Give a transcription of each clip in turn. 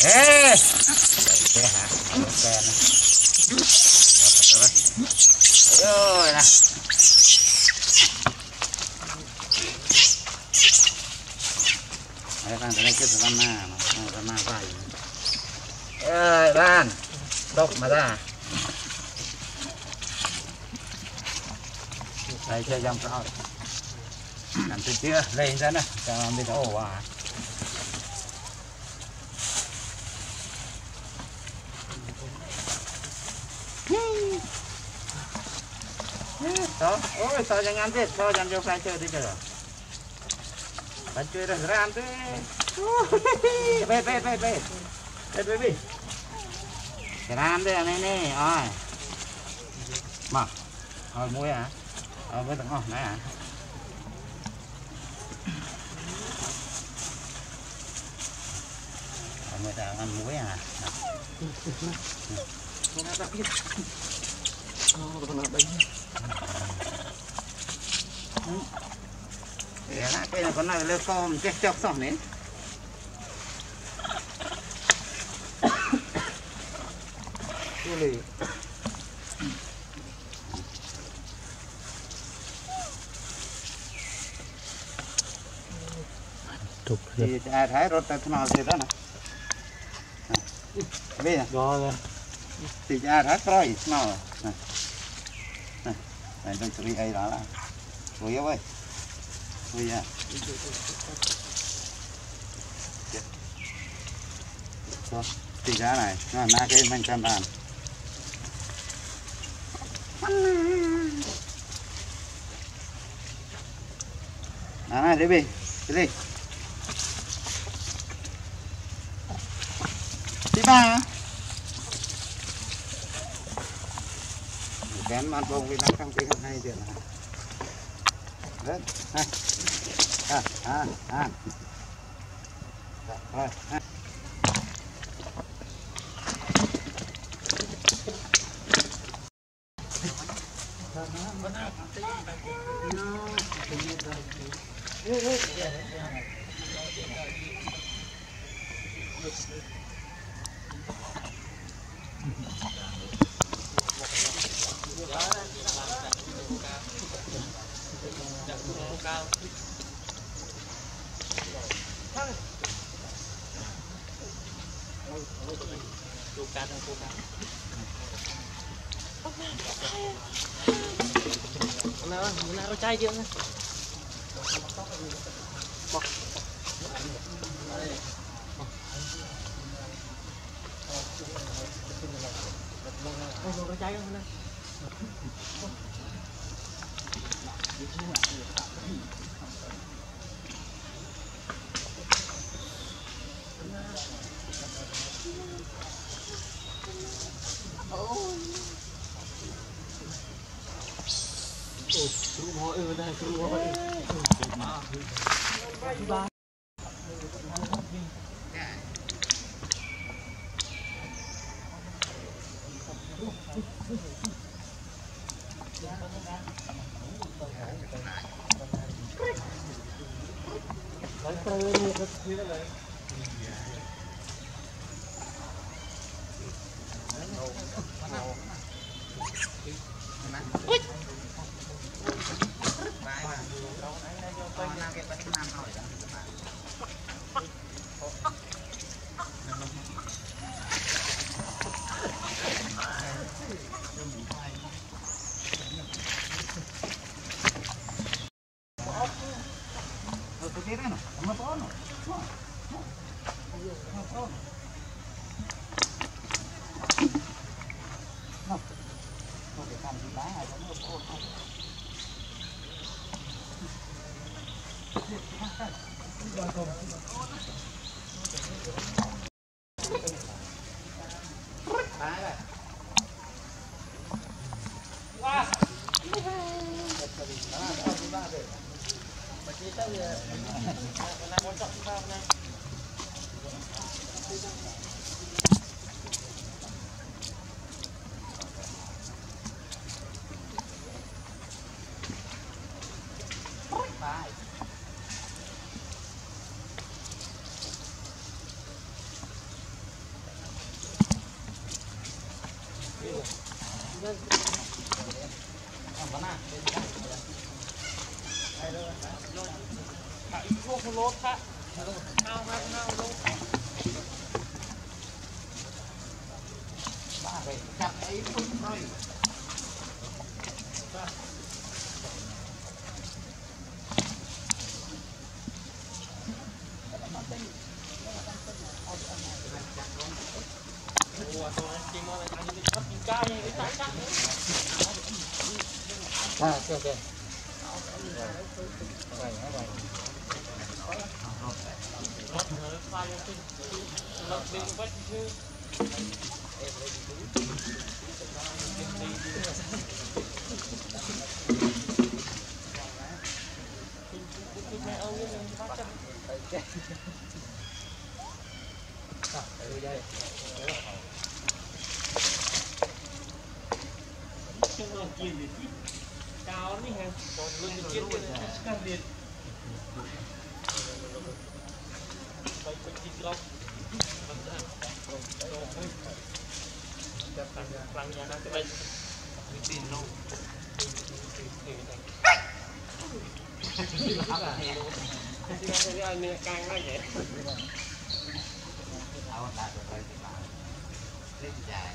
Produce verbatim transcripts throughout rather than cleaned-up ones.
ê cái hả cái này rồi nè đây cái cái cái na nó na vai ơi ban đốc mà ra đây chơi dòng sao làm từ chưa lên ra nè cho làm đi ổ à sao ôi sao jangan deh sao jangan jauh kaca di sana kaca dah geram tu be be be be be be be geram deh ni ni oi mà oi muối à oi muối tengah oh nãy à người ta ăn muối à người ta biết oh con nào đấy cái này con này lên con chết chọc xong đấy cái gì thì ai thấy rồi ta nào thì đó nè bây giờ rồi thì ai thấy rồi nào nè nè này đang chuẩn bị ấy đó là rồi ơi bây giờ thì giá này nó là cái manh trăm bàn à này đi đi đi đi ba kén ăn bông với nắng trong cái hai tiền này đấy ha à à à rồi ha nào nào có chai chưa nè bọc ôi có chai không nè À, ok ok. Cao ní hả? Còn luôn cái chiếc kia này càng điện. Vậy có chiếc lọc. Lăng nhà nó cái đây. Mình tin đâu. Thì là mình càng nó vậy. Áo lại rồi phải thì bảo. Lên dài.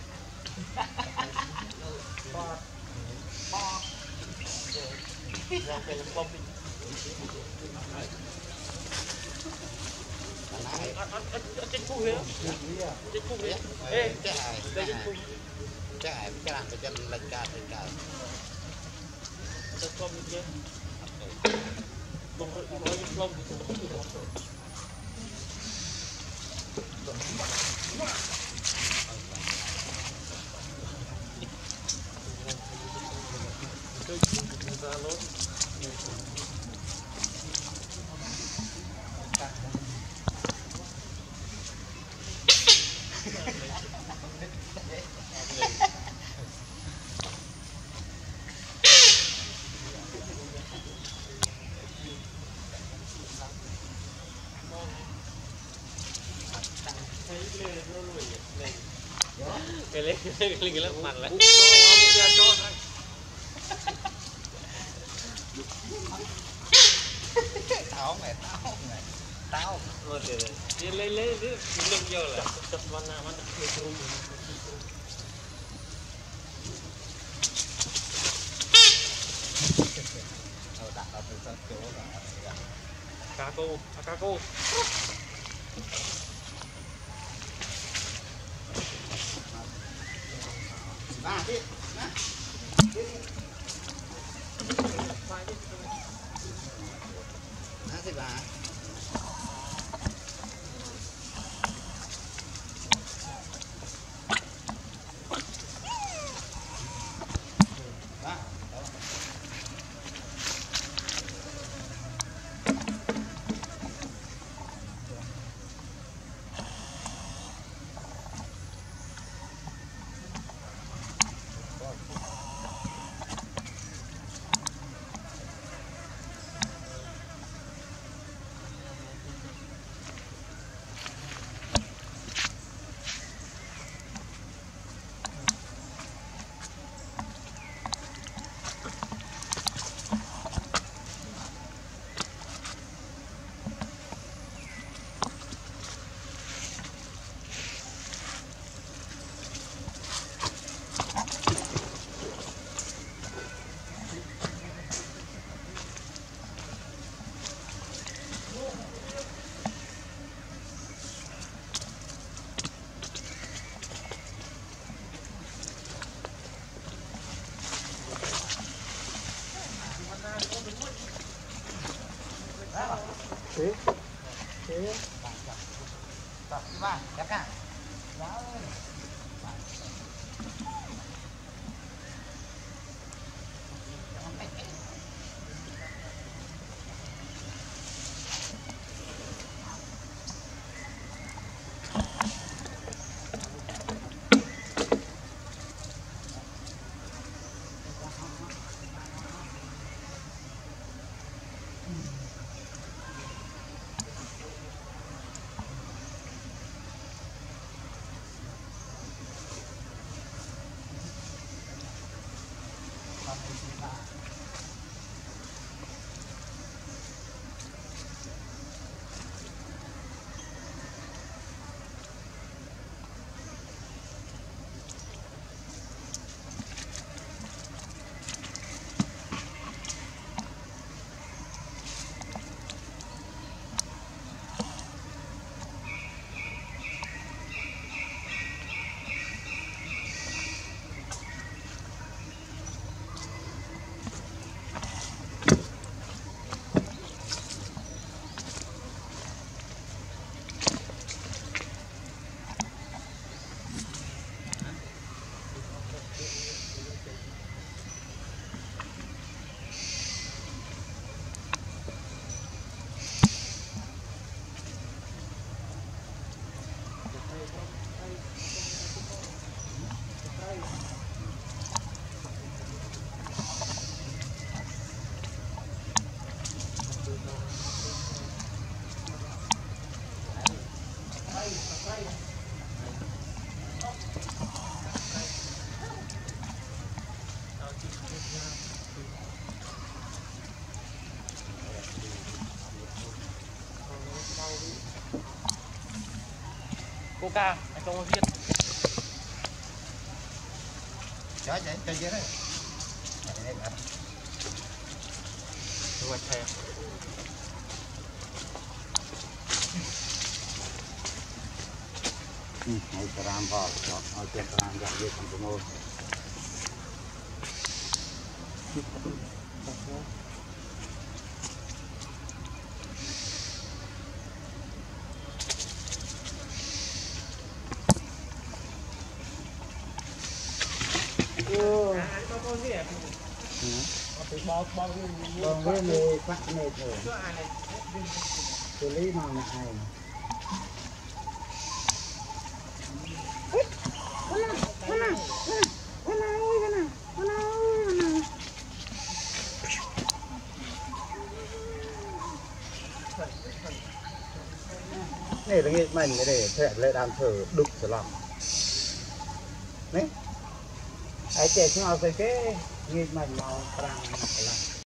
Bọt. Bọt. Ra cái bom đi. Ăn ăn ăn trên khu here. Trên khu here. Ê, Cái hài. đây trên khu. Cái hài cái làm cho chân lệch ca lệch ca. Trên bom đi. Bom bom bom. Cái lên cái lên cái mặt lại. Tao mày tao mày tao Rồi để đi lấy lấy đi lưng vô là tập văn nào mà được luôn. ờ đặt ở từ chỗ là Cá cô, cá cô. ba đi nè đi đi nè thì bà Thế. Thế. Tập đi ba, đẹp cả. Coca, anh không có viết. Cho cho cho dưới đấy. Thu hoạch theo. Ừ, hãy làm vào, hãy làm làm dạng việc của tôi. Còn với người phát này thôi, xử lý nào là hay. Này là nghịch mình để thẹn lại đàn thử đục trở lòng. Đấy. Ai chết nó phải cái nghịch mình màu răng là